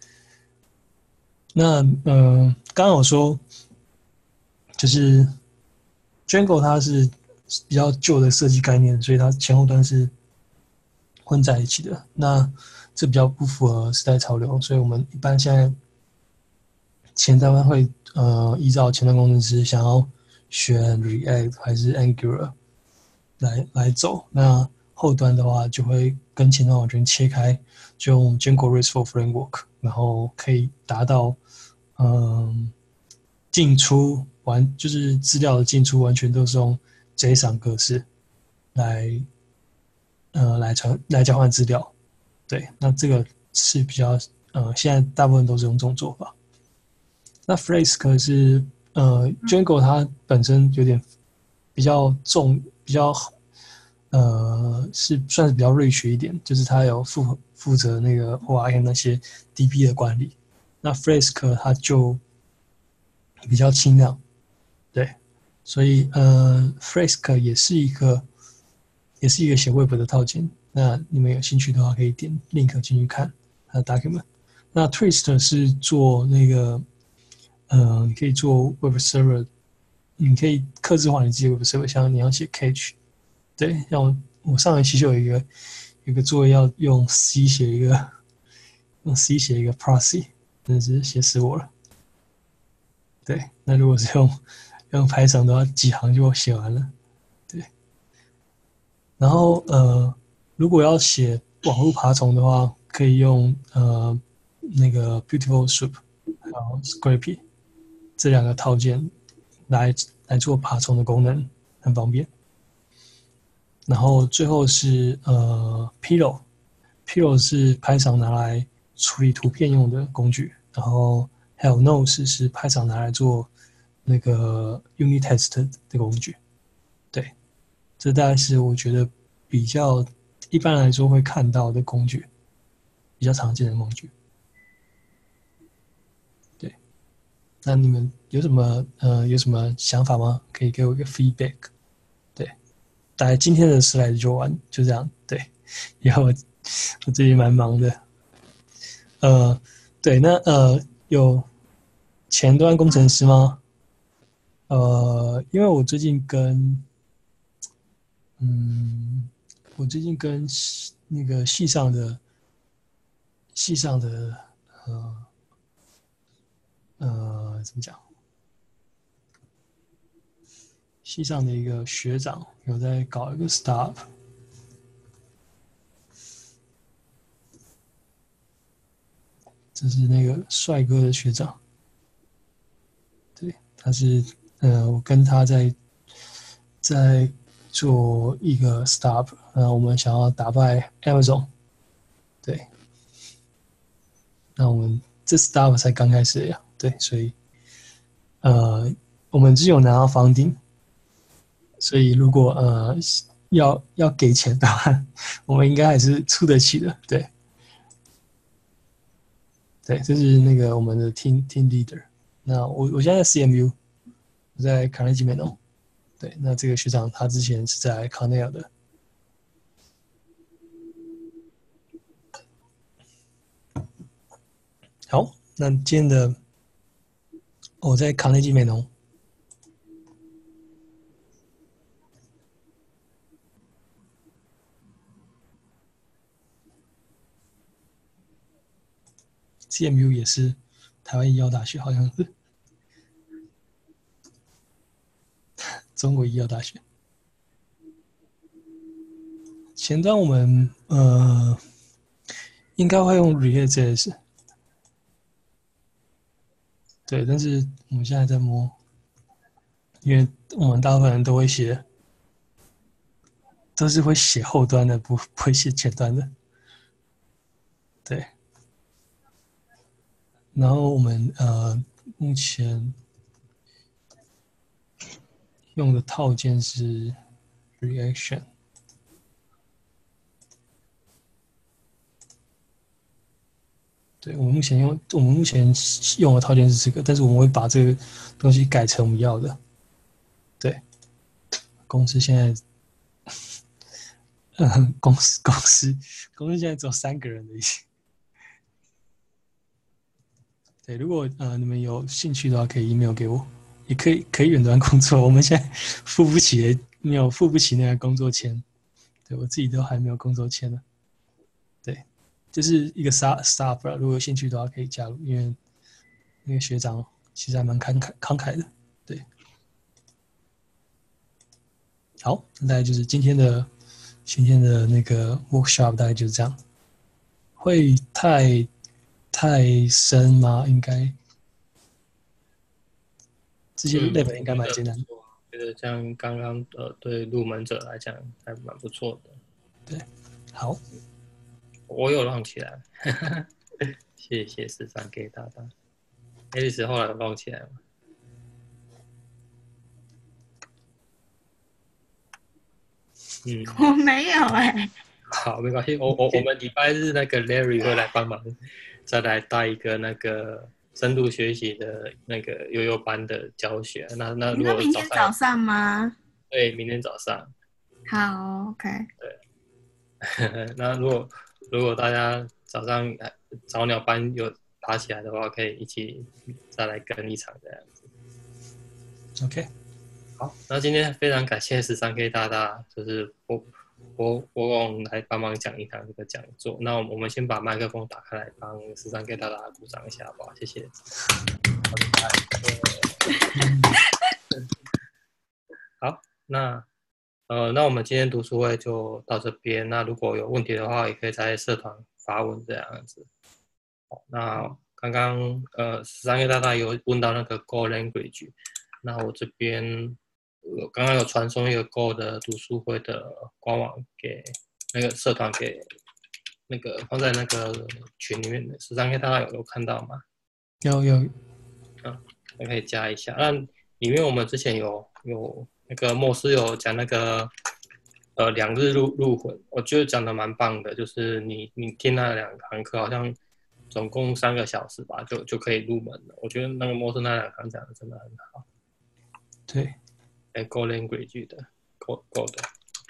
那刚刚我说就是 Django 它是比较旧的设计概念，所以它前后端是混在一起的。那这比较不符合时代潮流，所以我们一般现在前端会依照前端工程师想要选 React 还是 Angular 来走。那后端的话就会跟前端完全切开，就用 Django RESTful Framework， 然后可以达到进出就是资料的进出完全都是用 JSON 格式来交换资料。对，那这个是比较现在大部分都是用这种做法。那 Flask 是Django 它本身有点比较重，比较是算是比较rich一点，就是它有负责那个 ORM 那些 DB 的管理。那 Flask 它就比较轻量，对，所以Flask 也是一个写 Web 的套件。那你们有兴趣的话，可以点 link 进去看它的 document。那 Twist 是做那个你可以做 Web Server， 你可以客制化你自己的 Web Server， 像你要写 Cache， 对，像我上一期就有一个作业要用 C 写一个 Proxy， 真的是写死我了。对，那如果是用 Python 的话，几行就写完了。对，然后如果要写网络爬虫的话，可以用那个 Beautiful Soup 还有 Scrapy 这两个套件来做爬虫的功能，很方便。然后最后是Pillow 是 Python 拿来处理图片用的工具，然后还有 Nose 是 Python 拿来做那个 Unit Test 的工具。对，这大概是我觉得比较一般来说会看到的工具，比较常见的工具。对，那你们有什么想法吗？可以给我一个 feedback。对，大概今天的slide就这样。对，以后我最近蛮忙的。对，那有前端工程师吗？因为我最近跟那个系上的怎么讲？系上的一个学长有在搞一个 startup， 这是那个帅哥的学长，对，他是我跟他在做一个 startup， 我们想要打败 Amazon， 对，那我们这 startup 才刚开始呀，对，所以我们只有拿到funding，所以如果要给钱的话，我们应该还是出得起的，对。对，这是那个我们的 team leader。那我现在在 CMU， 我在卡内基梅隆。对，那这个学长他之前是在康奈尔的。好，那今天的我在卡内基梅隆。CMU 也是台湾医药大学，好像是中国医药大学。前端我们应该会用 React.js， 对，但是我们现在在摸，因为我们大部分人都是会写后端的，不会写前端的，对。然后我们目前用的套件是 Reaction， 对，我们目前用的套件是这个，但是我们会把这个东西改成我们要的，对。 公司现在，公司现在只有3个人的意思。对，如果你们有兴趣的话，可以 email 给我，也可以远端工作。我们现在付不起那个工作签，对我自己都还没有工作签呢。对，这是一个 staff， 如果有兴趣的话可以加入，因为那个学长其实还蛮慷慨的。对，好，那大概就是今天的那个 workshop 大概就是这样，会太深吗？应该这些 level 应该蛮简单的。 觉得像刚刚对入门者来讲还蛮不错的。 对，好， 我有弄起来，谢谢13K 大大。Alice 后来有弄起来吗？ 我没有好，没关系。我们礼拜日那个 Larry 会来帮忙，再来带一个那个深度学习的那个悠悠班的教学。那如果明天早上吗？ 对，明天早上。 好 ，OK。 对，那如果大家早上早鸟班有爬起来的话，可以一起再来跟一场这样子。 OK。 好，那今天非常感谢13K 大大，就是我来帮忙讲一堂这个讲座。那我们先把麦克风打开来，帮13K 大大鼓掌一下，好不好？谢谢。好，那我们今天读书会就到这边。那如果有问题的话，也可以在社团发问这样子。好，那刚刚13K 大大有问到那个 Go Language， 那我这边刚刚有传送一个 Go 的读书会的官网给那个社团，给那个放在那个群里面的。13K 大大有看到吗？ 有， 那可以加一下。那里面我们之前有那个莫斯有讲那个2日入魂，我觉得讲的蛮棒的，就是你听那2堂课好像总共3个小时吧，就可以入门了。我觉得那个莫斯那2堂讲的真的很好。 对 ，Go Language 的 Go 的，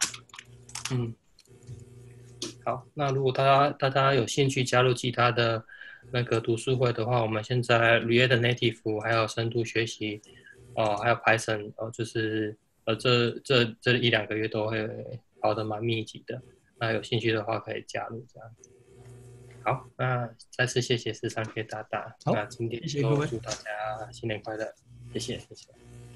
好，那如果大家有兴趣加入其他的那个读书会的话，我们现在 React Native 还有深度学习，还有 Python，就是这1-2个月都会跑得蛮密集的。那有兴趣的话可以加入这样子。好，那再次谢谢13K 大大。那今天就祝大家新年快乐，谢谢。